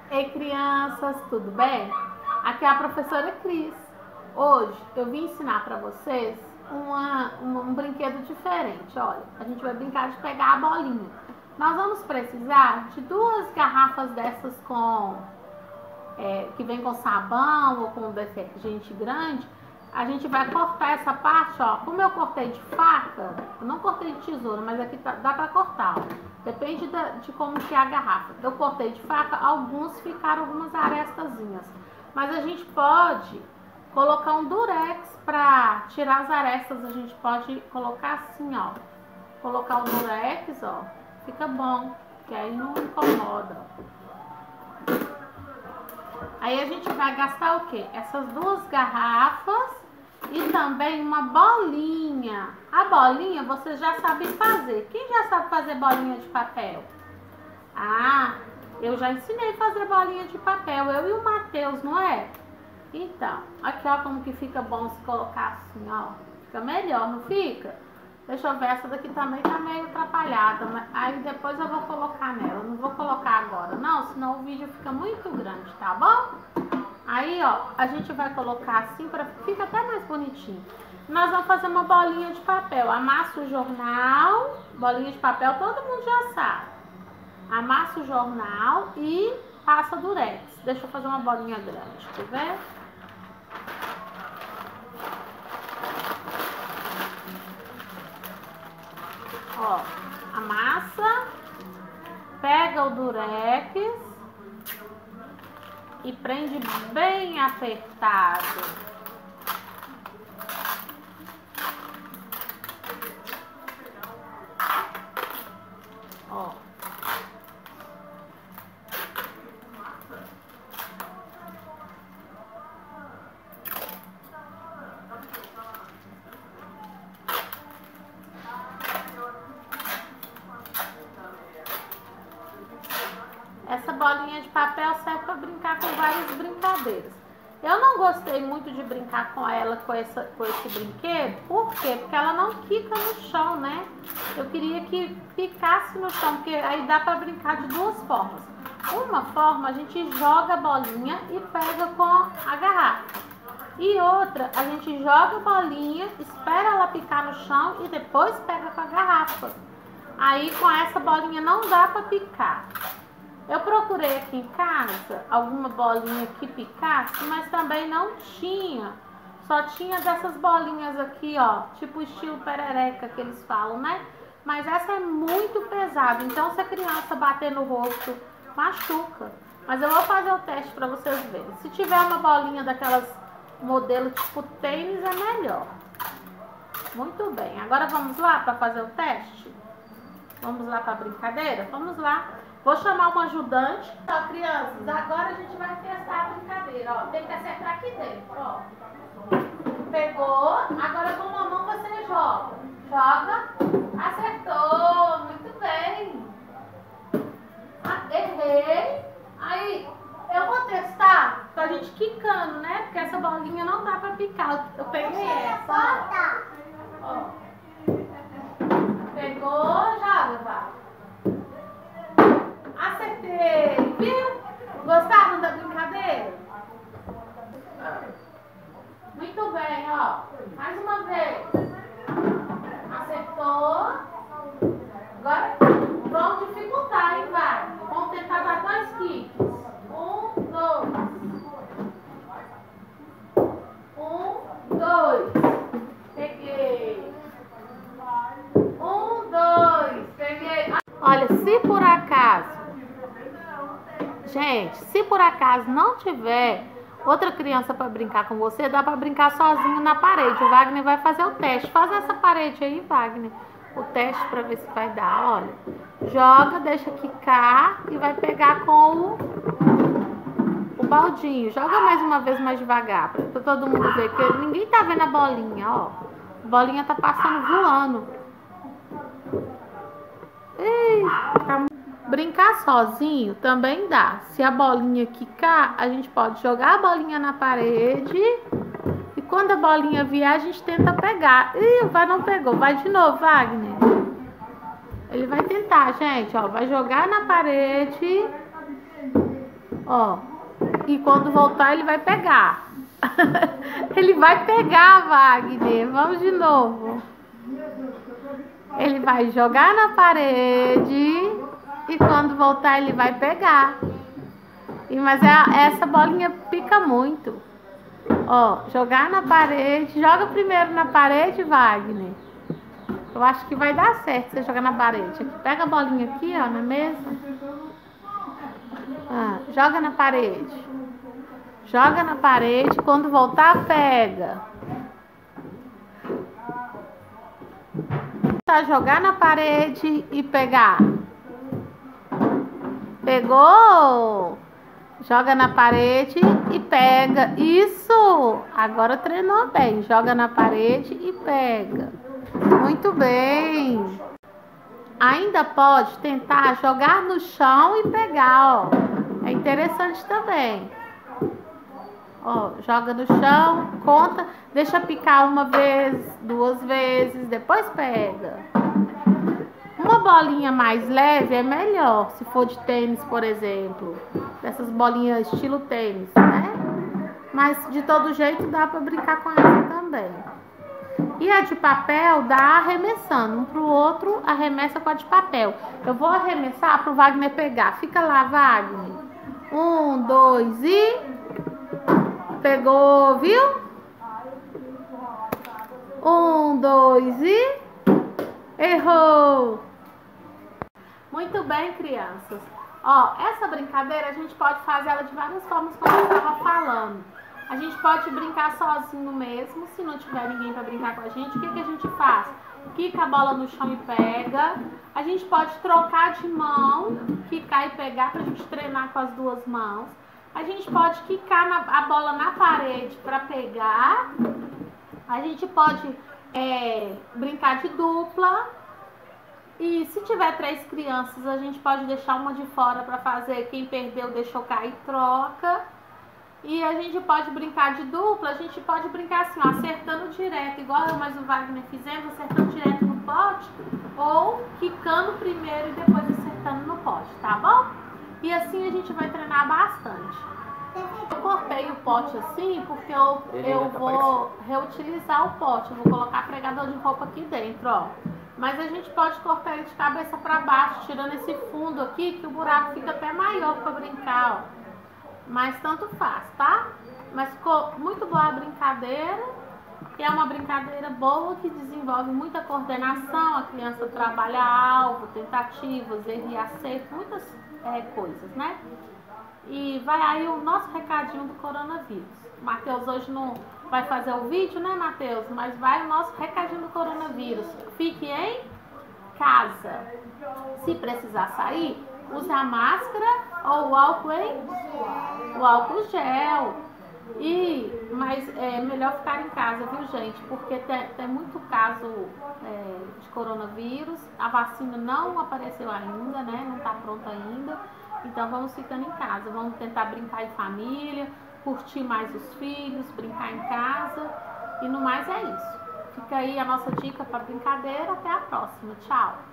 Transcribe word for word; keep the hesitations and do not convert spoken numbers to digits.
Ei, crianças, tudo bem? Aqui é a professora Cris. Hoje eu vim ensinar para vocês uma, uma, um brinquedo diferente. Olha, a gente vai brincar de pegar a bolinha. Nós vamos precisar de duas garrafas dessas com é, que vem com sabão ou com detergente grande. A gente vai cortar essa parte, ó. Como eu cortei de faca, eu não cortei de tesoura, mas aqui tá, dá pra cortar, ó. Depende da, de como que é a garrafa. Eu cortei de faca, alguns ficaram algumas arestazinhas. Mas a gente pode colocar um durex pra tirar as arestas. A gente pode colocar assim, ó. Colocar o durex, ó. Fica bom, que aí não incomoda. Aí a gente vai gastar o quê? Essas duas garrafas e também uma bolinha. A bolinha você já sabe fazer. Quem já sabe fazer bolinha de papel? Ah, eu já ensinei a fazer bolinha de papel. Eu e o Matheus, não é? Então, aqui ó como que fica bom se colocar assim, ó. Fica melhor, não fica? Deixa eu ver, essa daqui também tá meio atrapalhada. Mas aí depois eu vou colocar nela. Eu não vou colocar agora não, senão o vídeo fica muito grande, tá bom? Aí, ó, a gente vai colocar assim, pra fica até mais bonitinho. Nós vamos fazer uma bolinha de papel. Amassa o jornal, bolinha de papel, todo mundo já sabe. Amassa o jornal e passa durex. Deixa eu fazer uma bolinha grande, quer ver? Ó, amassa, pega o durex e prende bem apertado. Ó. Essa bolinha de papel serve para brincar com várias brincadeiras. Eu não gostei muito de brincar com ela, com, essa, com esse brinquedo. Por quê? Porque ela não quica no chão, né? Eu queria que ficasse no chão, porque aí dá para brincar de duas formas. Uma forma, a gente joga a bolinha e pega com a garrafa. E outra, a gente joga a bolinha, espera ela picar no chão e depois pega com a garrafa. Aí com essa bolinha não dá para picar. Eu procurei aqui em casa alguma bolinha que picasse, mas também não tinha. Só tinha dessas bolinhas aqui, ó, tipo estilo perereca que eles falam, né? Mas essa é muito pesada, então se a criança bater no rosto, machuca. Mas eu vou fazer o teste para vocês verem. Se tiver uma bolinha daquelas modelo tipo tênis, é melhor. Muito bem, agora vamos lá para fazer o teste? Vamos lá para a brincadeira? Vamos lá. Vou chamar um ajudante. Ó, crianças, agora a gente vai testar a brincadeira, ó. Tem que acertar aqui dentro, ó. Pegou, agora com uma mão você joga. Joga, acertou, muito bem. Ah, errei. Aí, eu vou testar pra gente quicando, né? Porque essa bolinha não dá pra picar. Eu peguei essa, ó. Ó. Pegou, joga, vai. Acertei, viu? Gostaram da brincadeira? Muito bem, ó. Mais uma vez. Acertou. Agora vamos dificultar, hein, vai? Vamos tentar dar dois kicks. Um, dois. Um, dois. Peguei. Um, dois. Peguei. Olha, se por acaso Gente, se por acaso não tiver outra criança para brincar com você, dá para brincar sozinho na parede. O Wagner vai fazer o teste. Faz essa parede aí, Wagner. O teste para ver se vai dar. Olha, joga, deixa quicar e vai pegar com o, o baldinho. Joga mais uma vez mais devagar para todo mundo ver que ninguém tá vendo a bolinha, ó. A bolinha tá passando voando. Ei, tá muito... Brincar sozinho também dá. Se a bolinha quicar, a gente pode jogar a bolinha na parede. E quando a bolinha vier, a gente tenta pegar. Ih, vai, não pegou. Vai de novo, Wagner. Ele vai tentar, gente, ó. Vai jogar na parede. Ó, e quando voltar ele vai pegar. Ele vai pegar, Wagner. Vamos de novo. Ele vai jogar na parede e quando voltar ele vai pegar. E, mas é, essa bolinha pica muito. Ó, jogar na parede. Joga primeiro na parede, Wagner. Eu acho que vai dar certo você jogar na parede. Aqui, pega a bolinha aqui, ó, na mesa. Ah, joga na parede. Joga na parede. Quando voltar, pega. Tá, jogar na parede e pegar. Pegou. Joga na parede e pega. Isso! Agora treinou bem. Joga na parede e pega. Muito bem. Ainda pode tentar jogar no chão e pegar, ó. É interessante também. Ó, joga no chão, conta, deixa picar uma vez, duas vezes, depois pega. Uma bolinha mais leve é melhor, se for de tênis, por exemplo. Dessas bolinhas estilo tênis, né? Mas de todo jeito dá pra brincar com essa também. E a de papel dá arremessando. Um pro outro, arremessa com a de papel. Eu vou arremessar pro Wagner pegar. Fica lá, Wagner. Um, dois e... Pegou, viu? Um, dois e... Errou! Muito bem, crianças. Ó, essa brincadeira a gente pode fazer ela de várias formas, como eu estava falando. A gente pode brincar sozinho mesmo, se não tiver ninguém para brincar com a gente. O que, que a gente faz? Quica a bola no chão e pega. A gente pode trocar de mão, quicar e pegar para a gente treinar com as duas mãos. A gente pode quicar na, a bola na parede para pegar. A gente pode é, brincar de dupla. E se tiver três crianças, a gente pode deixar uma de fora para fazer. Quem perdeu deixou cair, troca. E a gente pode brincar de dupla. A gente pode brincar assim, ó, acertando direto, igual eu mais o Wagner fizemos, acertando direto no pote. Ou quicando primeiro e depois acertando no pote, tá bom? E assim a gente vai treinar bastante. Eu cortei o pote assim porque eu, eu vou reutilizar o pote. Eu vou colocar pregador de roupa aqui dentro, ó. Mas a gente pode cortar ele de cabeça para baixo, tirando esse fundo aqui, que o buraco fica até maior para brincar, ó. Mas tanto faz, tá? Mas ficou muito boa a brincadeira. E é uma brincadeira boa que desenvolve muita coordenação. A criança trabalha alvo, tentativas, erro e acerto, muitas é, coisas, né? E vai aí o nosso recadinho do coronavírus. O Matheus hoje não vai fazer o vídeo, né, Matheus? Mas vai o nosso recadinho do coronavírus. Fique em casa. Se precisar sair, use a máscara ou o álcool em... o álcool gel. E, mas é melhor ficar em casa, viu, gente? Porque tem, tem muito caso é, de coronavírus. A vacina não apareceu ainda, né? Não tá pronta ainda. Então vamos ficando em casa. Vamos tentar brincar em família, curtir mais os filhos, brincar em casa. E no mais é isso. Fica aí a nossa dica para brincadeira. Até a próxima. Tchau!